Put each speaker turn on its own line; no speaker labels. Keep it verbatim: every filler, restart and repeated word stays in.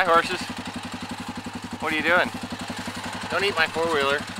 Hi horses. What are you doing?
Don't eat my four-wheeler.